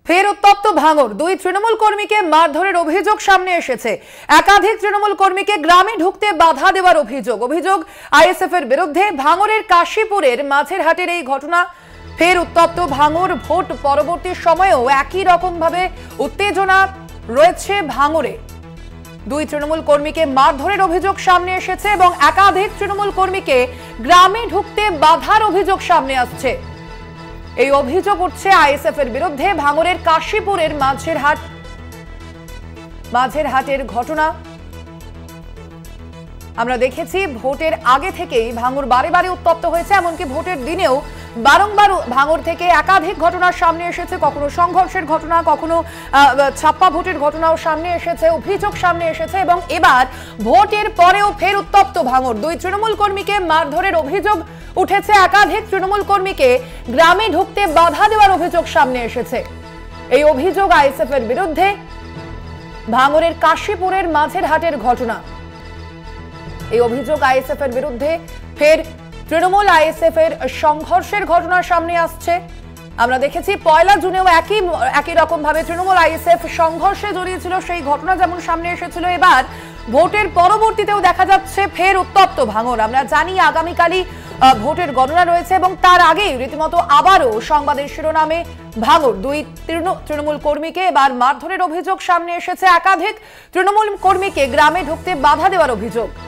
ফের উত্তপ্ত ভাঙড়। দুই তৃণমূল কর্মীকে মারধরের অভিযোগ সামনে এসেছে। একাধিক তৃণমূল কর্মীকে গ্রামে ঢুকতে বাধা দেওয়ার অভিযোগ আইএসএফ এর বিরুদ্ধে। ভাঙড়ের কাশীপুরের মাঝেরহাটের এই ঘটনা। ফের উত্তপ্ত ভাঙড়। ভোট পরবর্তী সময়েও একই রকম ভাবে উত্তেজনা রয়েছে ভাঙড়ে। দুই তৃণমূল কর্মীকে মারধরের অভিযোগ সামনে এসেছে এবং একাধিক তৃণমূল কর্মীকে গ্রামে ঢুকতে বাধার অভিযোগ সামনে আসছে। এই অভিযোগ উঠছে আইএসএফ এর বিরুদ্ধে। ভাঙড়ের কাশীপুরের মাঝেরহাটের ঘটনা আমরা দেখেছি। ভোটের আগে থেকেই ভাঙড় বারে বারে উত্তপ্ত হয়েছে, এমনকি ভোটের দিনেও বারংবার ভাঙড় থেকে একাধিক ঘটনার সামনে এসেছে। কখনো সংঘর্ষের ঘটনা, কখনো ছাপ্পা ভোটের ঘটনাও সামনে এসেছে, অভিযোগ সামনে এসেছে এবং এবার ভোটের পরেও ফের উত্তপ্ত ভাঙড়। দুই তৃণমূল কর্মীকে মারধরের অভিযোগ উঠেছে। একাধিক তৃণমূল কর্মীকে গ্রামে ঢুকতে বাধা দেওয়ার অভিযোগ সামনে এসেছে। এই অভিযোগ আইএসএফ এর বিরুদ্ধে। ভাঙড়ের কাশীপুরের মাঝেরহাটের ঘটনা। এই অভিযোগ আইএসএফ এর বিরুদ্ধে। ফের তৃণমূল আইএসএফ এর সংঘর্ষের ঘটনা সামনে আসছে। আমরা দেখেছি পয়লা জুনেও একই রকম ভাবে তৃণমূল আইএসএফ সংঘর্ষে জড়িয়েছিল, সেই ঘটনা যেমন সামনে এসেছিল। এবার ভোটের পরবর্তীতেও দেখা যাচ্ছে ফের উত্তপ্ত ভাঙড়। আমরা জানি আগামীকালই ভোটের গণনা রয়েছে এবং তার আগেই রীতিমতো আবারও সংবাদের শিরোনামে ভাঙড়। দুই তৃণমূল কর্মীকে এবার মারধরের অভিযোগ সামনে এসেছে। একাধিক তৃণমূল কর্মীকে গ্রামে ঢুকতে বাধা দেওয়ার অভিযোগ।